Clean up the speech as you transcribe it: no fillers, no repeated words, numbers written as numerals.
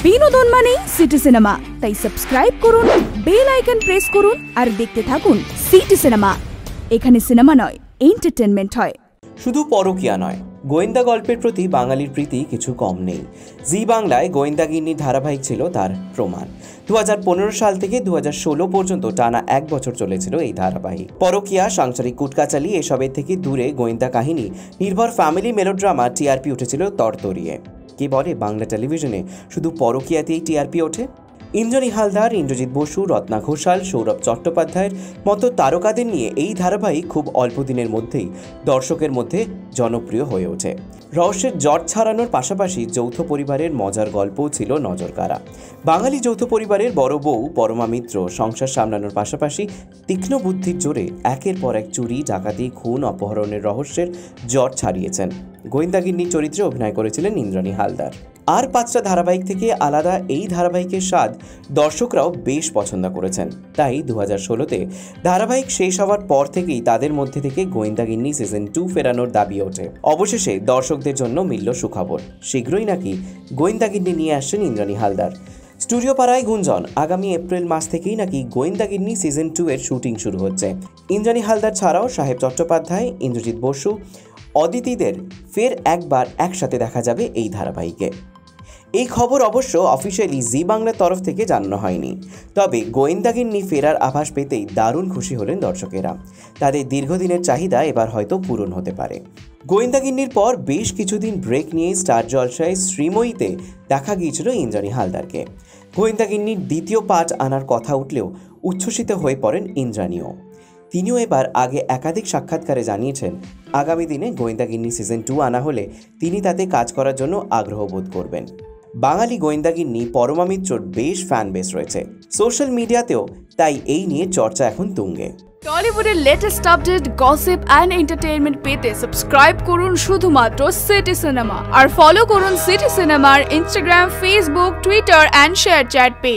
বিনোদন মানেই City Cinema, তাই সাবস্ক্রাইব করুন, বেল আইকন প্রেস করুন আর দেখতে থাকুন সিটি সিনেমা। এখানে সিনেমা নয়, এন্টারটেইনমেন্ট হয়। শুধু পরকীয়া নয়, গোয়েন্দা গল্পের প্রতি বাঙালির প্রীতি কিছু কম নেই। জি বাংলায় গোয়েন্দা গিন্নির ধারাবাহিক ছিল তার প্রমাণ। 2015 সাল থেকে 2016 পর্যন্ত টানা 1 বছর চলেছিল এই ধারাবাহিক। পরকীয়া, সাংসারিক কুটকাচালি এসবের থেকে দূরে গোয়েন্দা কাহিনী নির্ভর ফ্যামিলি মেলোড্রামা টিআরপি উঠেছিল তরতরিয়ে। কে বলে বাংলা টেলিভিশনে শুধু পরকীয়াতেই টিআরপি ওঠে? ইন্দ্রানি হালদার, ইন্দ্রজিৎ বসু, রত্না ঘোষাল, সৌরভ চট্টোপাধ্যায়ের মতো তারকাদের নিয়ে এই ধারাবাহিক খুব অল্প দিনের মধ্যেই দর্শকের মধ্যে জনপ্রিয় হয়ে ওঠে। রহস্যের জট ছাড়ানোর পাশাপাশি যৌথ পরিবারের মজার গল্পও ছিল নজরকাড়া। বাঙালি যৌথ পরিবারের বড় বউ পরমা মিত্র সংসার সামলানোর পাশাপাশি তীক্ষ্ণ বুদ্ধির জোরে একের পর এক চুরি, ডাকাতি, খুন, অপহরণের রহস্যের জট ছাড়িয়েছেন। গোয়েন্দা গিন্নির চরিত্রে অভিনয় করেছিলেন ইন্দ্রানি হালদার। আর 5টা ধারাবাহিক থেকে আলাদা এই ধারাবাহিকের স্বাদ দর্শকরাও বেশ পছন্দ করেছেন। তাই 2016-তে ধারাবাহিক শেষ হওয়ার পর থেকেই তাদের মধ্যে থেকে গোয়েন্দা গিন্নি সিজন 2 ফেরানোর দাবি ওঠে। অবশেষে দর্শকদের জন্য মিলল সুখবর, শীঘ্রই নাকি গোয়েন্দা গিন্নি নিয়ে আসছেন ইন্দ্রানি হালদার। স্টুডিও পাড়ায় গুঞ্জন, আগামী এপ্রিল মাস থেকেই নাকি গোয়েন্দা গিন্নি সিজন 2 এর শুটিং শুরু হচ্ছে। ইন্দ্রানি হালদার ছাড়াও সাহেব চট্টোপাধ্যায়, ইন্দ্রজিৎ বসু, অদিতিদের ফের একবার একসাথে দেখা যাবে এই ধারাবাহিকে। এই খবর অবশ্য অফিসিয়ালি জি বাংলার তরফ থেকে জানানো হয়নি। তবে গোয়েন্দা গিন্নি ফেরার আভাস পেতেই দারুণ খুশি হলেন দর্শকেরা। তাদের দীর্ঘদিনের চাহিদা এবার হয়তো পূরণ হতে পারে। গোয়েন্দা গিন্নির পর বেশ কিছুদিন ব্রেক নিয়ে স্টার জলসায় শ্রীময়ীতে দেখা গিয়েছিল ইন্দ্রানি হালদারকে। গোয়েন্দা গিন্নির দ্বিতীয় পার্ট আনার কথা উঠলেও উচ্ছ্বসিত হয়ে পড়েন ইন্দ্রানিও। তিনিও এবার আগে একাধিক সাক্ষাৎকারে জানিয়েছেন আগামী দিনে গোয়েন্দা গিন্নি সিজন 2 আনা হলে তিনি তাতে কাজ করার জন্য আগ্রহ বোধ করবেন। বাঙালি গোয়েন্দা গিন্নি পরমা মিত্রর বেশ ফ্যান বেস রয়েছে সোশ্যাল মিডিয়াতেও, তাই এই নিয়ে চর্চা এখন তুঙ্গে। টলিউডের latest update, gossip and entertainment পেতে সাবস্ক্রাইব করুন শুধুমাত্র সিটি সিনেমা আর ফলো করুন সিটি সিনেমার Instagram, Facebook, Twitter and ShareChat page.